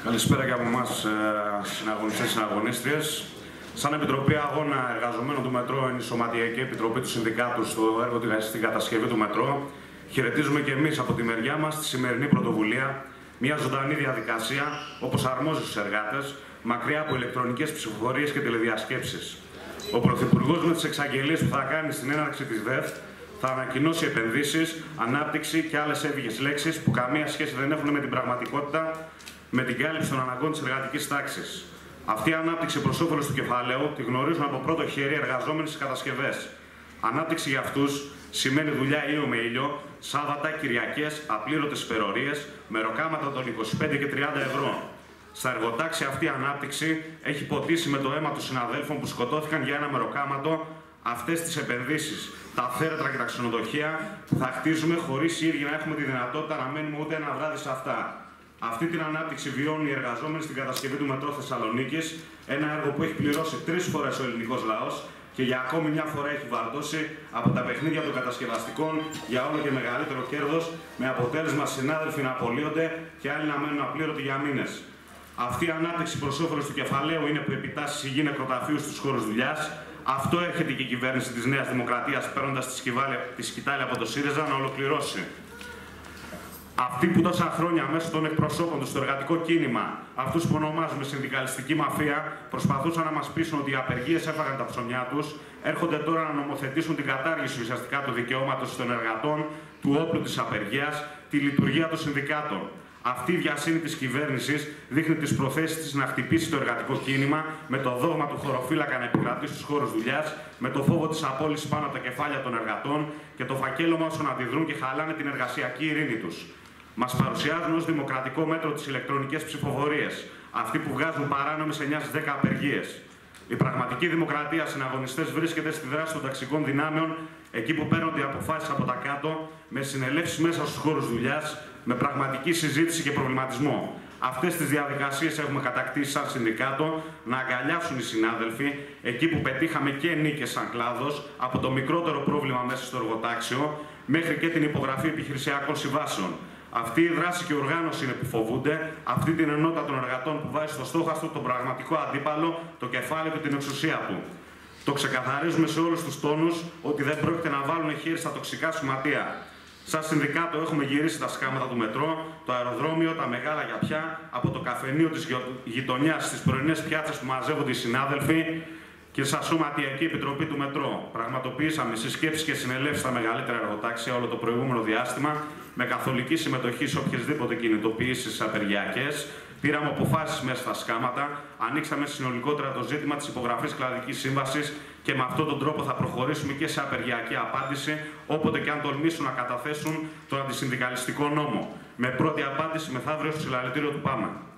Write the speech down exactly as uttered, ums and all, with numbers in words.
Καλησπέρα και από εμάς, συναγωνιστές και συναγωνίστριες. Σαν Επιτροπή Αγώνα Εργαζομένων του Μετρό, ενισωματιακή επιτροπή του Συνδικάτου στο έργο στην κατασκευή του Μετρό, χαιρετίζουμε και εμείς από τη μεριά μας τη σημερινή πρωτοβουλία, μια ζωντανή διαδικασία όπως αρμόζει στους εργάτες, μακριά από ηλεκτρονικές ψηφοφορίες και τηλεδιασκέψεις. Ο Πρωθυπουργός με τις εξαγγελίες που θα κάνει στην έναρξη της ΔΕΘ θα ανακοινώσει επενδύσεις, ανάπτυξη και άλλες εύγειες λέξεις που καμία σχέση δεν έχουν με την πραγματικότητα, με την κάλυψη των αναγκών της εργατικής τάξης. Αυτή η ανάπτυξη προς όφελος του κεφαλαίου τη γνωρίζουν από πρώτο χέρι εργαζόμενοι στις κατασκευές. Ανάπτυξη για αυτούς σημαίνει δουλειά ήλιο με ήλιο, Σάββατα, Κυριακές, απλήρωτες υπερορίες, μεροκάματα των είκοσι πέντε και τριάντα ευρώ. Στα εργοτάξια αυτή η ανάπτυξη έχει ποτίσει με το αίμα των συναδέλφων που σκοτώθηκαν για ένα μεροκάματο αυτές τις επενδύσεις, τα θέρετρα και τα ξενοδοχεία που θα χτίζουμε χωρίς οι ίδιοι να έχουμε τη δυνατότητα να μένουμε ούτε ένα βράδυ σε αυτά. Αυτή την ανάπτυξη βιώνουν οι εργαζόμενοι στην κατασκευή του Μετρό Θεσσαλονίκης, ένα έργο που έχει πληρώσει τρεις φορές ο ελληνικός λαός και για ακόμη μια φορά έχει βαρδώσει από τα παιχνίδια των κατασκευαστικών για όλο και μεγαλύτερο κέρδος, με αποτέλεσμα συνάδελφοι να απολύονται και άλλοι να μένουν απλήρωτοι για μήνες. Αυτή η ανάπτυξη προς όφελος του κεφαλαίου είναι που επιτάσσει η γη νεκροταφείου στους χώρους δουλειάς. Αυτό έρχεται και η κυβέρνηση της Νέας Δημοκρατίας, παίρνοντας τη σκητάλη από το ΣΥΡΙΖΑ, να ολοκληρώσει. Αυτοί που τόσα χρόνια μέσω των εκπροσώπων του στο εργατικό κίνημα, αυτούς που ονομάζουμε συνδικαλιστική μαφία, προσπαθούσαν να μας πείσουν ότι οι απεργίες έφαγαν τα ψωμιά τους, έρχονται τώρα να νομοθετήσουν την κατάργηση ουσιαστικά του δικαιώματος των εργατών, του όπλου της απεργίας, τη λειτουργία των συνδικάτων. Αυτή η βιασύνη της κυβέρνησης δείχνει τις προθέσεις της να χτυπήσει το εργατικό κίνημα, με το δόγμα του χωροφύλακα να επικρατεί στους χώρους δουλειάς, με το φόβο της απόλυσης πάνω από τα κεφάλια των εργατών και το φακέλωμα όσων αντιδρούν και χαλάνε την εργασιακή ειρήνη τους. Μας παρουσιάζουν ως δημοκρατικό μέτρο τις ηλεκτρονικές ψηφοφορίες, αυτοί που βγάζουν παράνομες εννιά στις δέκα απεργίες. Η πραγματική δημοκρατία, συναγωνιστές, βρίσκεται στη δράση των ταξικών δυνάμεων, εκεί που παίρνονται οι αποφάσεις από τα κάτω, με συνελεύσεις μέσα στους χώρους δουλειάς, με πραγματική συζήτηση και προβληματισμό. Αυτές τις διαδικασίες έχουμε κατακτήσει σαν συνδικάτο, να αγκαλιάσουν οι συνάδελφοι, εκεί που πετύχαμε και νίκες σαν κλάδος, από το μικρότερο πρόβλημα μέσα στο εργοτάξιο, μέχρι και την υπογραφή επιχειρησιακών συμβάσεων. Αυτή η δράση και η οργάνωση είναι που φοβούνται, αυτή την ενότητα των εργατών που βάζει στο στόχαστρο τον πραγματικό αντίπαλο, το κεφάλαιο και την εξουσία του. Το ξεκαθαρίζουμε σε όλους τους τόνους ότι δεν πρόκειται να βάλουν χέρι στα τοξικά σωματεία. Σαν συνδικάτο έχουμε γυρίσει τα σκάματα του Μετρό, το αεροδρόμιο, τα μεγάλα γιαπιά, από το καφενείο της γειτονιάς στις πρωινές πιάτσες που μαζεύονται οι συνάδελφοι και σαν Σωματιακή Επιτροπή του Μετρό. Πραγματοποιήσαμε συσκέψεις και συνελεύσεις στα μεγαλύτερα εργοτάξια όλο το προηγούμενο διάστημα, με καθολική συμμετοχή σε οποιασδήποτε κινητοποιήσεις απεργιακές. Πήραμε αποφάσεις μέσα στα σκάματα, ανοίξαμε συνολικότερα το ζήτημα της υπογραφής κλαδικής σύμβασης και με αυτόν τον τρόπο θα προχωρήσουμε και σε απεργιακή απάντηση, όποτε και αν τολμήσουν να καταθέσουν τον αντισυνδικαλιστικό νόμο. Με πρώτη απάντηση μεθαύριο στο συλλαλητήριο του ΠΑΜΕ.